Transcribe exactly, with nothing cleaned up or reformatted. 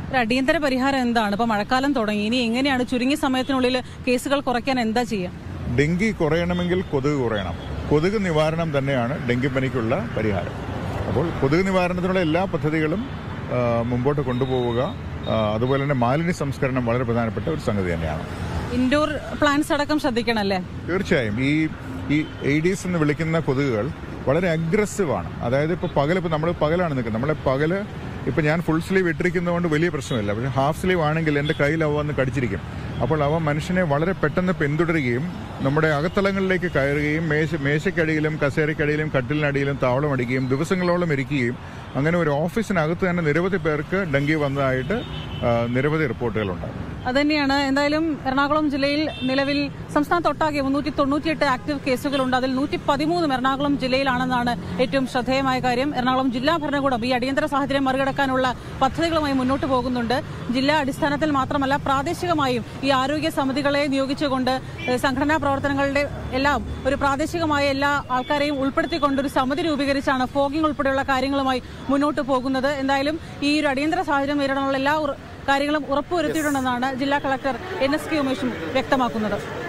ഒരു അടിയന്തര പരിഹാരം എന്താണ്? ഇപ്പൊ മഴക്കാലം തുടങ്ങി, ഇനി എങ്ങനെയാണ് ചുരുങ്ങിയ സമയത്തിനുള്ളിൽ കേസുകൾ കുറയ്ക്കാൻ എന്താ ചെയ്യുക? ഡെങ്കി കുറയണമെങ്കിൽ കൊതുക് കുറയണം. കൊതുക് നിവാരണം തന്നെയാണ് ഡെങ്കിപ്പനിക്കുള്ള പരിഹാരം. അപ്പോൾ കൊതുക് നിവാരണത്തിനുള്ള എല്ലാ പദ്ധതികളും മുമ്പോട്ട് കൊണ്ടുപോവുക. അതുപോലെ തന്നെ മാലിന്യ സംസ്കരണം വളരെ പ്രധാനപ്പെട്ട ഒരു സംഗതി തന്നെയാണ്. ഇൻഡോർ പ്ലാന്റ്സ് അടക്കം ശ്രദ്ധിക്കണമല്ലേ? തീർച്ചയായും. ഈ ഈ എയ്ഡീസ് എന്ന് വിളിക്കുന്ന കൊതുകുകൾ വളരെ അഗ്രസീവാണ്. അതായത് ഇപ്പോൾ പകൽ, ഇപ്പോൾ നമ്മൾ പകലാണ് നിൽക്കുന്നത്, നമ്മളെ പകല് ഇപ്പം ഞാൻ ഫുൾ സ്ലീവ് ഇട്ടിരിക്കുന്നതുകൊണ്ട് വലിയ പ്രശ്നമില്ല. പക്ഷേ ഹാഫ് സ്ലീവ് ആണെങ്കിൽ എൻ്റെ കയ്യിൽ അവ വന്ന് കടിച്ചിരിക്കും. അപ്പോൾ അവ മനുഷ്യനെ വളരെ പെട്ടെന്ന് പിന്തുടരുകയും നമ്മുടെ അകത്തളങ്ങളിലേക്ക് കയറുകയും മേശ മേശയ്ക്കടിയിലും കസേരയ്ക്കടിയിലും കട്ടിലിനടിയിലും താവളം അടിക്കുകയും ദിവസങ്ങളോളം ഇരിക്കുകയും അങ്ങനെ ഒരു ഓഫീസിനകത്ത് തന്നെ നിരവധി പേർക്ക് ഡെങ്കി വന്നതായിട്ട് നിരവധി റിപ്പോർട്ടുകളുണ്ട്. അതുതന്നെയാണ്. എന്തായാലും എറണാകുളം ജില്ലയിൽ നിലവിൽ സംസ്ഥാനത്തൊട്ടാകെ മുന്നൂറ്റി തൊണ്ണൂറ്റിയെട്ട് ആക്റ്റീവ് കേസുകളുണ്ട്. അതിൽ നൂറ്റി പതിമൂന്നും എറണാകുളം ജില്ലയിലാണെന്നാണ് ഏറ്റവും ശ്രദ്ധേയമായ കാര്യം. എറണാകുളം ജില്ലാ ഭരണകൂടം ഈ അടിയന്തര സാഹചര്യം മറികടക്കാനുള്ള പദ്ധതികളുമായി മുന്നോട്ട് പോകുന്നുണ്ട്. ജില്ലാ അടിസ്ഥാനത്തിൽ മാത്രമല്ല പ്രാദേശികമായും ഈ ആരോഗ്യ സമിതികളെ നിയോഗിച്ചുകൊണ്ട് സംഘടനാ പ്രവർത്തനങ്ങളുടെ എല്ലാം ഒരു പ്രാദേശികമായ എല്ലാ ആൾക്കാരെയും ഉൾപ്പെടുത്തിക്കൊണ്ട് ഒരു സമിതി രൂപീകരിച്ചാണ് ഫോഗിംഗ് ഉൾപ്പെടെയുള്ള കാര്യങ്ങളുമായി മുന്നോട്ട് പോകുന്നത്. എന്തായാലും ഈ ഒരു അടിയന്തര സാഹചര്യം നേരിടാനുള്ള എല്ലാ കാര്യങ്ങളും ഉറപ്പുവരുത്തിയിട്ടുണ്ടെന്നാണ് ജില്ലാ കളക്ടർ എൻ എസ് കെ ഉമേഷും വ്യക്തമാക്കുന്നത്.